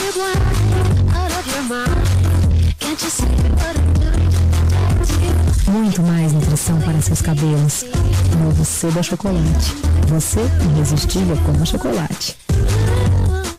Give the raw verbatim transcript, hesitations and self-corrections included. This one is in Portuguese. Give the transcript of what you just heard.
Muito mais nutrição para seus cabelos. Novo Seba Chocolate. Você irresistível como chocolate.